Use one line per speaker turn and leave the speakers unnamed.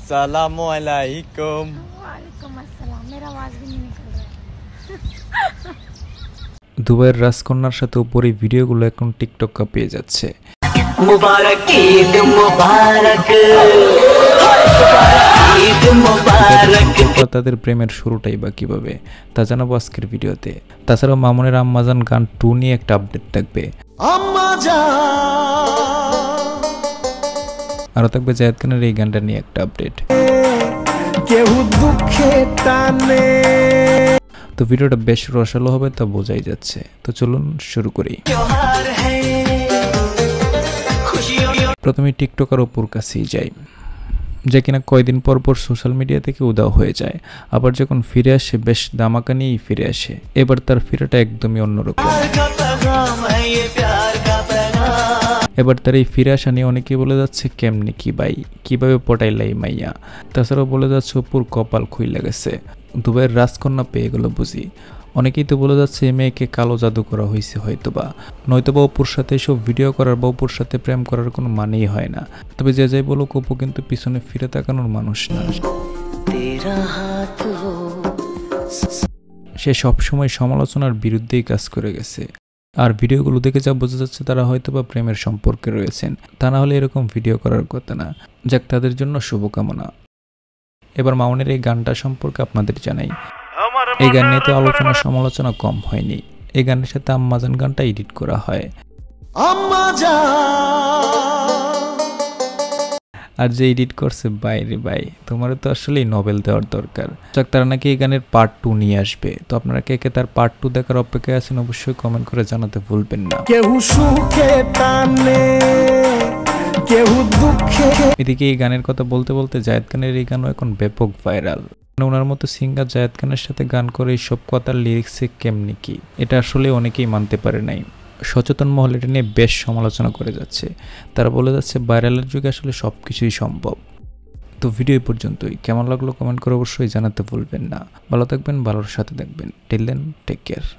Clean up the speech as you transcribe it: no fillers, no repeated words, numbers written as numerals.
अस्सलाम वालेकुम।
वालेकुम अस्सलाम। मेरा आवाज भी नहीं निकल रहा है।
দুবাইয়ের রাজকন্যার সাথে উপরে ভিডিওগুলো এখন টিকটক কাঁপিয়ে যাচ্ছে।
মুবারক ঈদ মুবারক, ঈদ মুবারক।
তাদের প্রেমের শুরুটাই বা কিভাবে তা জানাবো আজকের ভিডিওতে। তাছাড়াও মামুনের আম্মাজান গান 2 নিয়ে একটা আপডেট থাকবে, আরো থাকবে জায়েদ খানের এই গানটা নিয়ে একটা আপডেট।
কেউ দুঃখে টানে।
তো ভিডিওটা বেশ রসালো হবে তা বোঝাই যাচ্ছে। তো চলুন শুরু করি। প্রথমে টিকটকার অপুর কাছেই যাই, যে কিনা কয়দিন পর পর সোশ্যাল মিডিয়া থেকে উধাও হয়ে যায়, আবার যখন ফিরে আসে বেশ দামাকা নিয়েই ফিরে আসে। এবার তার ফিরাটা একদমই অন্যরকম। এবার তার এই ফিরে আসা নিয়ে অনেকেই বলে যাচ্ছে কেমনি কি ভাই, কিভাবে পটাইলাই মাইয়া। তাছাড়াও বলে যাচ্ছে অপুর কপাল খুইলা গেছে, দুবাইয়ের রাজকন্যা পেয়ে গেল বুঝি। অনেকেই তো বলে যাচ্ছে এই মেয়েকে কালো জাদু করা হয়েছে হয়তোবা, নয়তোবা অপুর সাথে এসব ভিডিও করার বা অপুর সাথে প্রেম করার কোনো মানেই হয় না। তবে যে যাই বলুক, অপু কিন্তু পিছনে ফিরে তাকানোর মানুষ না। সে সবসময় সমালোচনার বিরুদ্ধেই কাজ করে গেছে। আর ভিডিওগুলো দেখে যা বোঝা যাচ্ছে তারা হয়তোবা প্রেমের সম্পর্কে রয়েছেন, তা না হলে এরকম ভিডিও করার কথা না। যাক, তাদের জন্য শুভকামনা। এবার মামুনের এই গানটা সম্পর্কে আপনাদের জানাই। এই গান নিয়ে তো আলোচনা সমালোচনা কম হয়নি। এই গানের সাথে আম্মাজান গানটা এডিট করা হয়। আর যে এডিট করছে বাইরে ভাই, তোমার তো আসলেই নোবেল দেওয়ার দরকার। যাক, তারা নাকি এই গানের পার্ট 2 নিয়ে আসবে। তো আপনারা কে কে তার পার্ট 2 দেখার অপেক্ষায় আছেন অবশ্যই কমেন্ট করে জানাতে ভুলবেন না।
কেউ সুখে টানে, কেউ দুঃখে।
এদিকে এই গানের কথা বলতে বলতে জায়েদ খানের এই গানও এখন ব্যাপক ভাইরাল। ওনার মতো সিঙ্গার জায়েদ খানের সাথে গান করে এইসব কথার লিরিক্সে কেমনি কি, এটা আসলে অনেকেই মানতে পারে নাই। সচেতন মহল এটা নিয়ে বেশ সমালোচনা করে যাচ্ছে। তারা বলে যাচ্ছে ভাইরালের যুগে আসলে সব কিছুই সম্ভব। তো ভিডিও এই পর্যন্তই। কেমন লাগলো কমেন্ট করে অবশ্যই জানাতে ভুলবেন না। ভালো থাকবেন, ভালোর সাথে থাকবেন। Till then, take care.